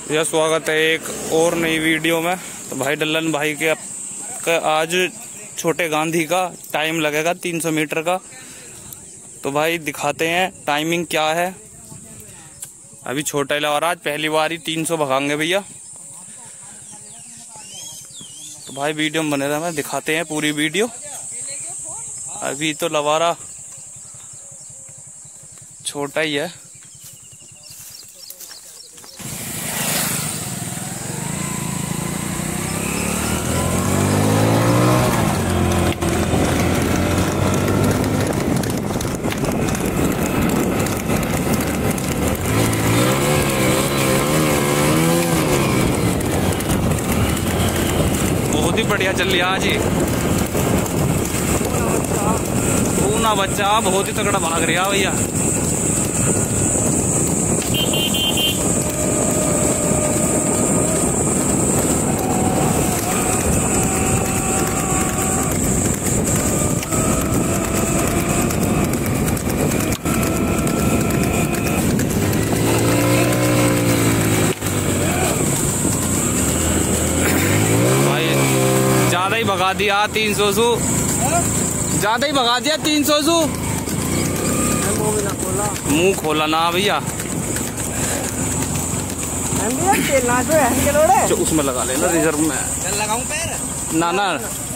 यह स्वागत है एक और नई वीडियो में। तो भाई डल्लन भाई के आज छोटे गांधी का टाइम लगेगा 300 मीटर का। तो भाई दिखाते हैं टाइमिंग क्या है। अभी छोटा लवर आज पहली बार ही 300 भगाएंगे भैया। तो भाई वीडियो में बने रहना, दिखाते हैं पूरी वीडियो। अभी तो लवारा छोटा ही है। बहुत ही बढ़िया चल रही है आज ही। पूना बच्चा बहुत ही तगड़ा भाग रहा भैया। ज्यादा ही भगा दिया 300 सु, ज्यादा ही भगा दिया 300 सु। मुंह खोला ना भैया, उसमें लगा लेना रिजर्व में। लगाऊं पैर? ना